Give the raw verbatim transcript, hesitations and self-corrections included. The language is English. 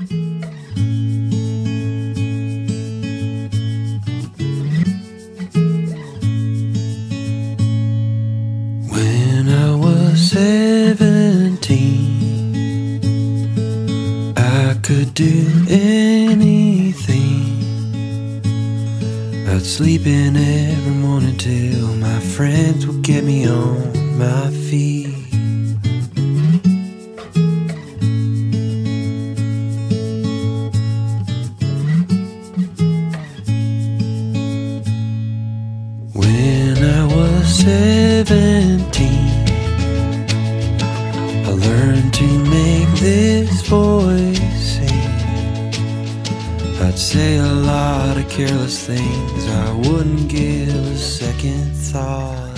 When I was seventeen, I could do anything. I'd sleep in every morning till my friends would get me on my feet. When I was seventeen, I learned to make this voice sing. I'd say a lot of careless things I wouldn't give a second thought.